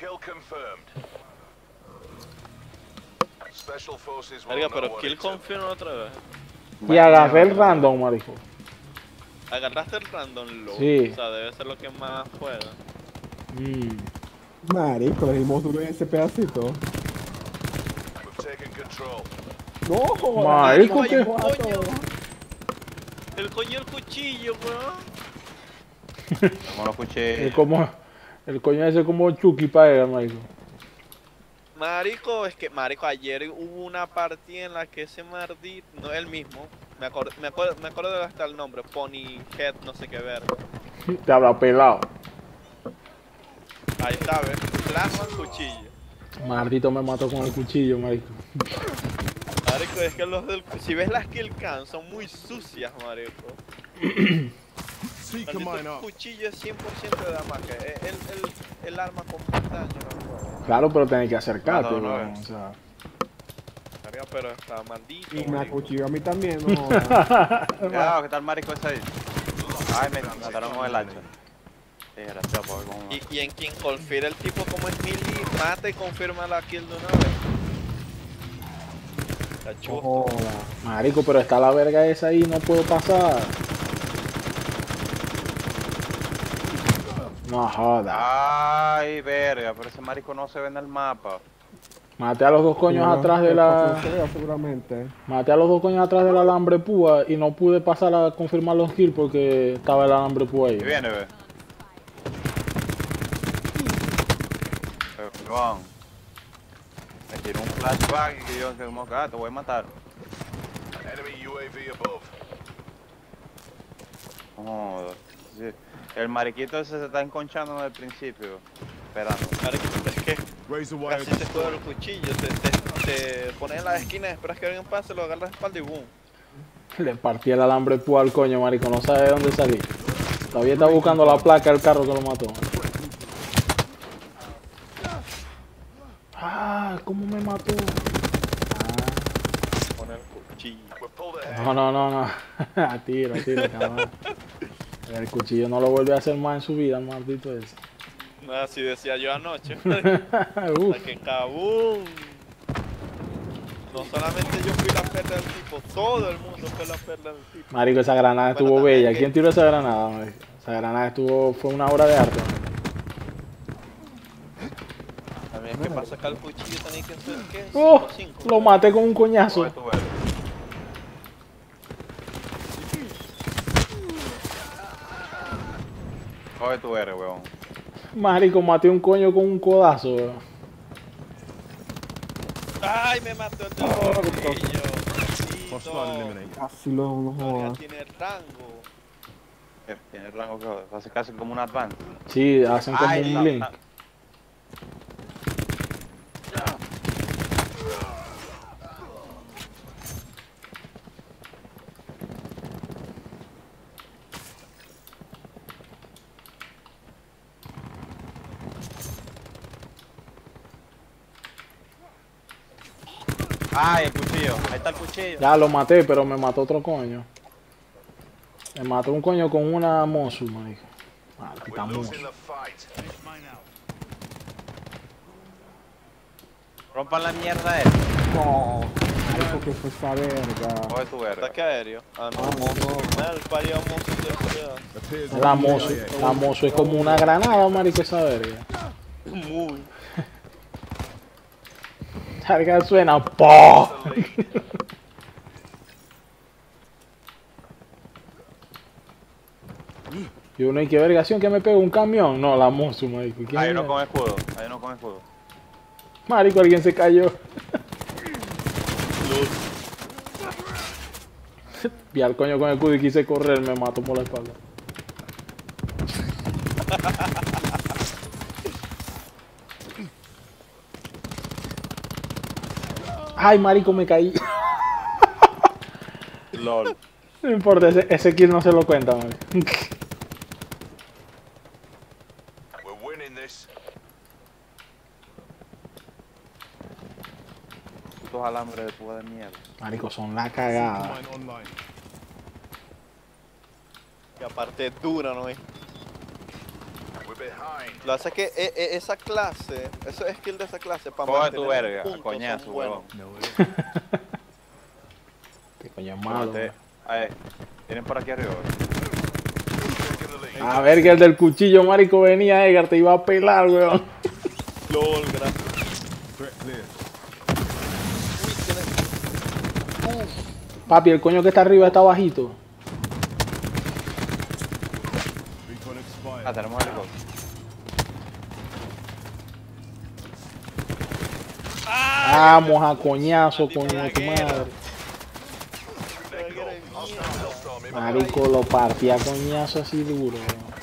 Verga, pero kill confirm otra vez. Y agarré el random, marico. Agarraste el random low. Sí. O sea, debe ser lo que más juega. Marico, le dimos duro en ese pedacito. No, Marico, hay ¿qué? un coño. El coño del cuchillo, weón. Como lo escuché. El coño ese como Chucky para él, marico. Marico, es que, marico, ayer hubo una partida en la que ese maldito, no es el mismo, me acuerdo de hasta el nombre, Pony Head, no sé qué ver. Te habrá pelado. Ahí está, ¿ves? Plasma, cuchillo. Maldito me mató con el cuchillo, marico. Marico, es que los del, si ves las kill cam son muy sucias, marico. El cuchillo es 100% de damage, el arma con más daño, ¿no? Claro, pero tenés que acercarte, No, weón. O sea. Marico, pero está maldito. y me marico. acuchilló a mí también, no. Cuidado, ¿qué tal marico ese ahí? Ay, me mataron con el hacha. Sí, gracias por como... Y en quien confirma el tipo como es melee, mata y confirma la kill de una vez. Está chusto. Joda. Marico, pero está la verga esa ahí, no puedo pasar. No joda. Ay, verga, pero ese marico no se ve en el mapa. Maté a los dos coños atrás de la. Seguramente. Maté a los dos coños atrás del alambre púa y no pude pasar a confirmar los kills porque estaba el alambre púa ahí. Y viene, ve. Juan. Me tiró un flashback y yo que como que te voy a matar. Joder. Sí. El mariquito ese se está enconchando desde el principio. Esperando. Marico, es que así se juega el cuchillo, te pones en la esquina, esperas que alguien pase, lo agarras la espalda y boom. Le partí el alambre púa al coño, marico, no sabe de dónde salir. Todavía está buscando la placa del carro que lo mató. Ah, ¿cómo me mató? Pone el cuchillo. No. A tiro, cabrón. El cuchillo no lo vuelve a hacer más en su vida, el maldito ese. Así decía yo anoche. Uf. Hasta que cabum. No solamente yo fui la perla del tipo, todo el mundo fue la perla del tipo. Marico, esa granada Bueno, estuvo también bella. que- ¿Quién tiró esa granada, marico? Esa granada fue una obra de arte, marico. También es que para sacar el cuchillo tenés que hacer, ¿qué? Oh, 5. lo maté con un coñazo. Coge tu verga. Coge tu R, weón. Marico, maté un coño con un codazo, weón. ¡Ay, me mató el cuchillo! Maldito. Casi lo Ya joda. tiene rango. Tiene rango que joder. Hace casi como un advance. Sí, hacen como Ay, un link. Ay, el cuchillo. Ahí está el cuchillo. Ya lo maté, pero me mató otro coño. Me mató un coño con una Mosu, marico. Maldita Mosu. Rompan la mierda No. Marico, que fue esa verga. Coge tu verga. Ataque aéreo. Ah, no. El parió monstruo de ciudad. La Mosu es como una granada, marico, esa verga. Muy. Carga suena ¡po! Y uno hay que vergación que me pega un camión. No, la Mosu, marico. ¿Quién Hay es? uno con escudo. Hay uno con escudo. Marico, alguien se cayó. Vi al coño con el escudo y quise correr, me mató por la espalda. Ay, marico, me caí. LOL. No importa, ese kill no se lo cuenta, marico. Putos alambres de púa de mierda. Marico, son la cagada. Y aparte es dura, ¿no es? Lo que hace es que esa clase, eso es skill de esa clase para Coge mantener tu verga, puntos, coñazo, son buenos. huevón. Qué coño es malo. Ahí, tienen por aquí arriba. A ver que el del cuchillo, marico, venía, Edgar, te iba a pelar, weón. LOL, gracias. Papi, el coño que está arriba está bajito. Ah, tenemos el helicóptero. Vamos a coñazo, coño de tu madre. Marico, lo partía a coñazo así duro, weón.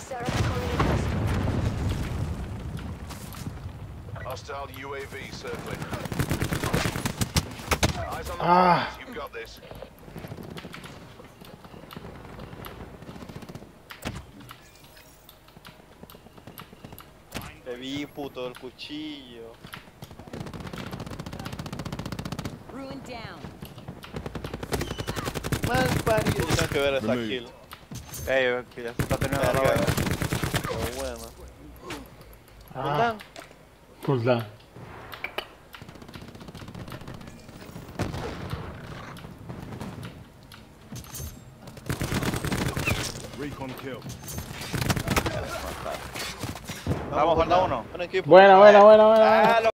Hostile UAV circling. Eyes on the Ah. prize. You've got this. Te vi, puto, del cuchillo. Ruined down. Mal parido. Tengo que ver esa kill. Que ya se está teniendo la Verga. vaina. Pero bueno. Ah, pues da. Recon kill. Vamos, falta uno. Buen equipo. Buena, buena, buena, buena. Ah, lo